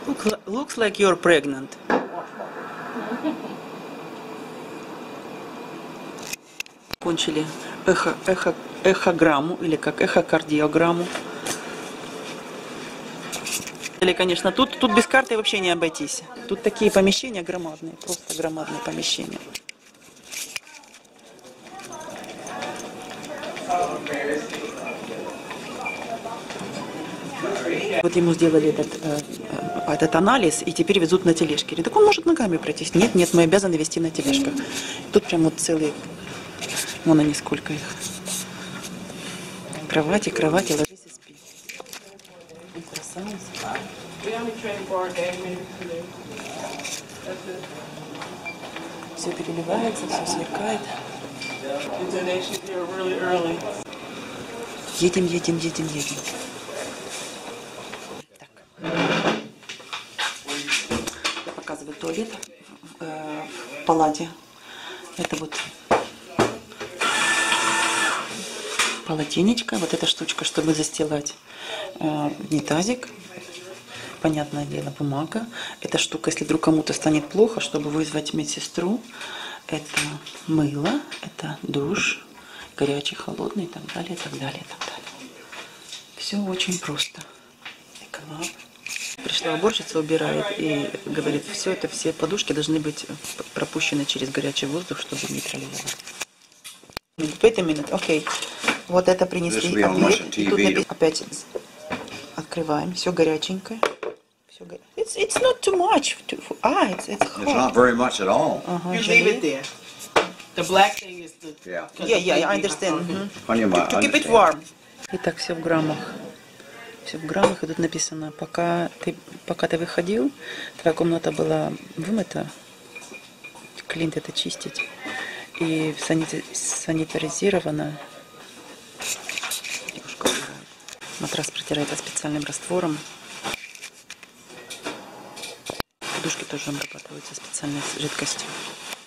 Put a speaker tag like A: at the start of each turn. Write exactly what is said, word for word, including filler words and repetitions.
A: Look, looks like you're pregnant. Кончили эхо, эхо, эхограмму или как эхокардиограмму. Или, конечно, тут, тут без карты вообще не обойтись. Тут такие помещения громадные, просто громадные помещения. Вот ему сделали этот, э, этот анализ и теперь везут на тележке. Говорит, так он может ногами пройтись. Нет, нет, мы обязаны везти на тележках. Тут прям вот целые, вон они сколько их. Кровати, кровати, ложись и спи. Красавица. Все переливается, все сверкает. Едем, едем, едем, едем. Так. Я показываю туалет в, э, в палате. Это вот полотенечко, вот эта штучка, чтобы застилать э, унитазик. Понятное дело, бумага. Эта штука, если вдруг кому-то станет плохо, чтобы вызвать медсестру. Это мыло, это душ, горячий, холодный и так далее, и так далее, и так далее. Все очень просто. Эколаб. Пришла уборщица, убирает и говорит, все это, все подушки должны быть пропущены через горячий воздух, чтобы нейтрализовать. Wait a minute, окей. Вот это принесли обед. И тут написано, опять открываем, все горяченькое. It's it's not too much. To, ah, it's it's hot.
B: It's not very much at all.
A: Uh-huh,
C: you leave it there. The black thing is the.
B: Yeah.
A: Yeah, yeah, I understand. Mm-hmm.
B: To,
A: to keep it warm. Итак, все в граммах. Все в граммах. И тут написано, пока ты, пока ты выходил, твоя комната была вымыта. Клинт это чистить. И санити, санитаризирована. Матрас протирается специальным раствором. Подушки тоже обрабатываются специальной жидкостью.